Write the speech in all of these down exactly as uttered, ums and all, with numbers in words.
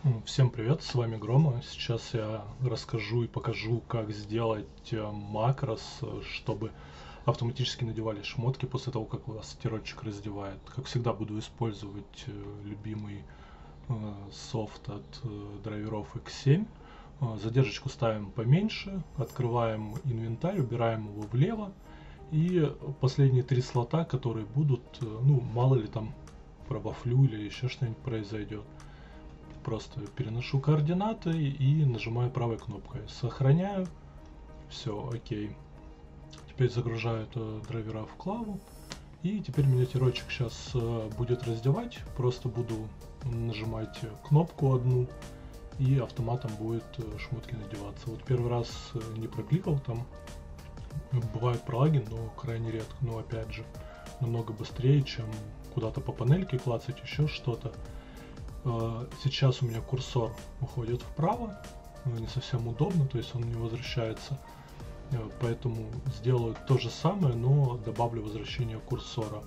М, Всем привет, с вами Грома. Сейчас я расскажу и покажу, как сделать э, макрос, э, чтобы автоматически надевали шмотки после того, как вас стиральщик раздевает. Как всегда, буду использовать э, любимый э, софт от э, драйверов икс семь. Э, задержечку ставим поменьше, открываем инвентарь, убираем его влево. И последние три слота, которые будут, э, ну, мало ли там пробафлю или еще что-нибудь произойдет. Просто переношу координаты и нажимаю правой кнопкой. Сохраняю. Все, окей. Теперь загружаю это драйвера в клаву. И теперь меня тирочек сейчас э, будет раздевать. Просто буду нажимать кнопку одну. И автоматом будет э, шмотки надеваться. Вот первый раз э, не прокликал там. Бывает пролагин, но крайне редко. Но опять же, намного быстрее, чем куда-то по панельке клацать, еще что-то. Сейчас у меня курсор уходит вправо, не совсем удобно, то есть он не возвращается, поэтому сделаю то же самое, но добавлю возвращение курсора.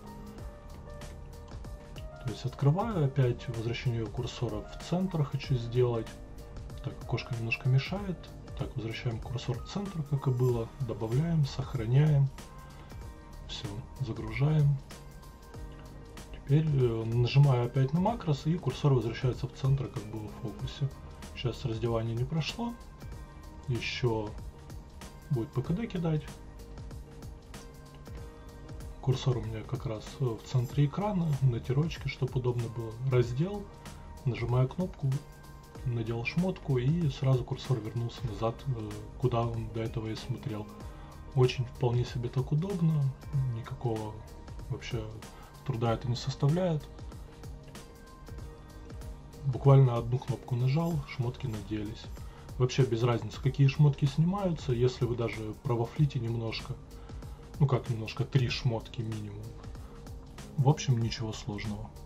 То есть открываю опять возвращение курсора в центр, хочу сделать. Так, окошко немножко мешает. Так, возвращаем курсор в центр, как и было, добавляем, сохраняем, все, загружаем. Теперь нажимаю опять на макрос, и курсор возвращается в центр, как было в фокусе. Сейчас раздевание не прошло. Еще будет пэ ка дэ кидать. Курсор у меня как раз в центре экрана, на тирочке, чтобы удобно было. Раздел, нажимаю кнопку, надел шмотку, и сразу курсор вернулся назад, куда он до этого и смотрел. Очень вполне себе так удобно, никакого вообще труда это не составляет. Буквально одну кнопку нажал, шмотки наделись. Вообще без разницы, какие шмотки снимаются, если вы даже провафлите немножко. Ну как немножко, три шмотки минимум. В общем, ничего сложного.